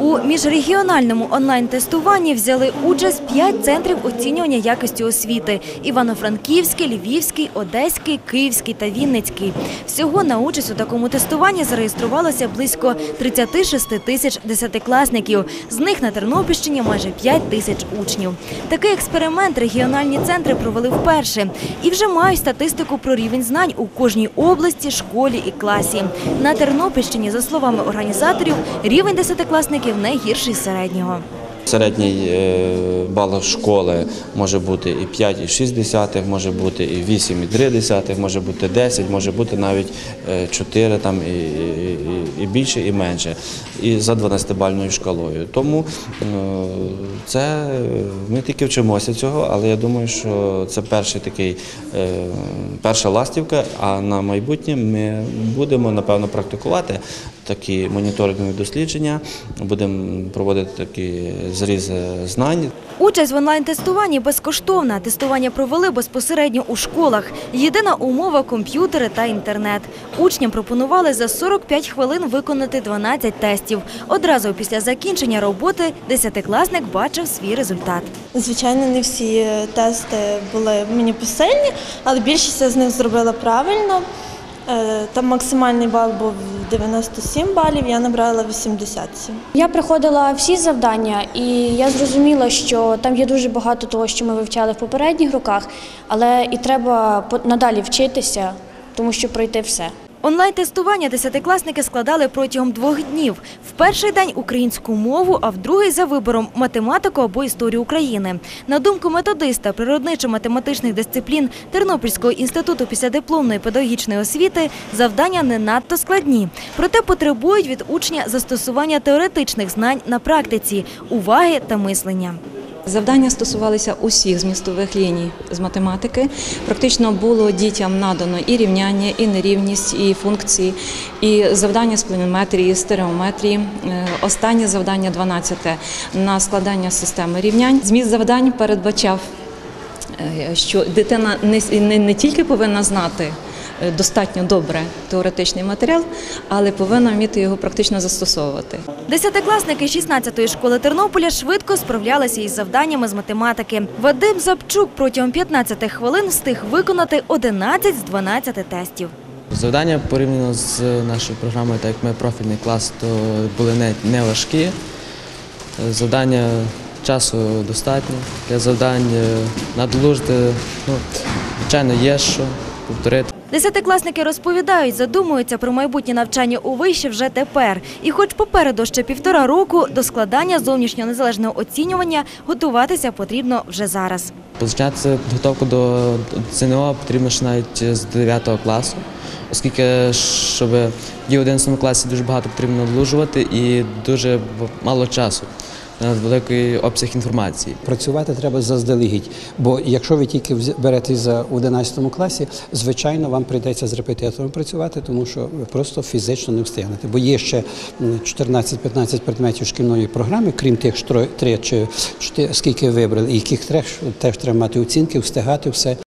У міжрегіональному онлайн-тестуванні взяли участь 5 центрів оцінювання якості освіти – Івано-Франківський, Львівський, Одеський, Київський та Вінницький. Всього на участь у такому тестуванні зареєструвалося близько 36 тисяч десятикласників. З них на Тернопільщині майже 5 тисяч учнів. Такий експеримент регіональні центри провели вперше. І вже мають статистику про рівень знань у кожній області, школі і класі. На Тернопільщині, за словами організаторів, рівень десятикласників не гірший середнього. Середній бал школи може бути і 5,6, може бути і 8,3, може бути 10, може бути навіть 4, там, і більше, і менше, і за 12-бальною шкалою. Тому ми тільки вчимося цього, але я думаю, що це перша ластівка, а на майбутнє ми будемо, напевно, практикувати такі моніторингові дослідження, будемо проводити такі зрізи знань. Участь в онлайн-тестуванні безкоштовна. Тестування провели безпосередньо у школах. Єдина умова – комп'ютери та інтернет. Учням пропонували за 45 хвилин виконати 12 тестів. Одразу після закінчення роботи десятикласник бачив свій результат. Звичайно, не всі тести були мені посильні, але більшість з них зробила правильно. Там максимальний бал був 97 балів, я набрала 87. Я проходила всі завдання і я зрозуміла, що там є дуже багато того, що ми вивчали в попередніх роках, але і треба надалі вчитися, тому що пройти все. Онлайн-тестування десятикласники складали протягом 2 днів. В перший день – українську мову, а в другий – за вибором – математику або історію України. На думку методиста природничо-математичних дисциплін Тернопільського інституту післядипломної педагогічної освіти, завдання не надто складні. Проте потребують від учня застосування теоретичних знань на практиці, уваги та мислення. Завдання стосувалися усіх змістових ліній з математики. Практично було дітям надано і рівняння, і нерівність, і функції, і завдання з планіметрії, стереометрії. Останнє завдання, 12-те, на складання системи рівнянь. Зміст завдань передбачав, що дитина не тільки повинна знати достатньо добре теоретичний матеріал, але повинна вміти його практично застосовувати. Десятикласники 16-ї школи Тернополя швидко справлялися із завданнями з математики. Вадим Запчук протягом 15 хвилин встиг виконати 11 з 12 тестів. Завдання порівняно з нашою програмою, так як ми профільний клас, то були не важкі. Завдання часу достатньо. Для завдань надолужити, звичайно, є що повторити. Десятикласники розповідають, задумуються про майбутнє навчання у виші вже тепер. І хоч попереду ще 1,5 року, до складання зовнішнього незалежного оцінювання готуватися потрібно вже зараз. Починати підготовку до ЗНО потрібно ще навіть з 9 класу, оскільки, щоб в 11 класі дуже багато потрібно надолужувати і дуже мало часу на великий обсяг інформації. Працювати треба заздалегідь, бо якщо ви тільки берете за 11 класі, звичайно, вам прийдеться з репетитором працювати, тому що ви просто фізично не встигнете. Бо є ще 14-15 предметів шкільної програми, крім тих 3 чи 4, скільки вибрали, і яких теж треба мати оцінки, встигати все.